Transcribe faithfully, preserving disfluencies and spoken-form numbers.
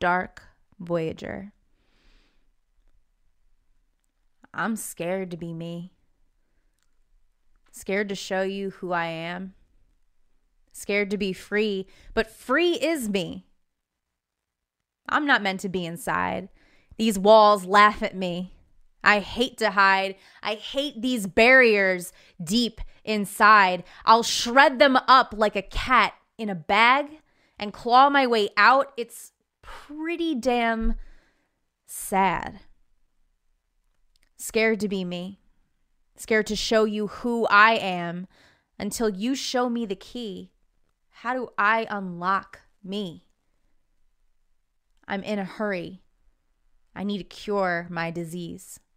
dark Voyager. I'm scared to be me. Scared to show you who I am. Scared to be free, but free is me. I'm not meant to be inside. These walls laugh at me. I hate to hide. I hate these barriers deep inside. I'll shred them up like a cat in a bag and claw my way out. It's pretty damn sad. Scared to be me. Scared to show you who I am until you show me the key. How do I unlock me? I'm in a hurry. I need to cure my disease.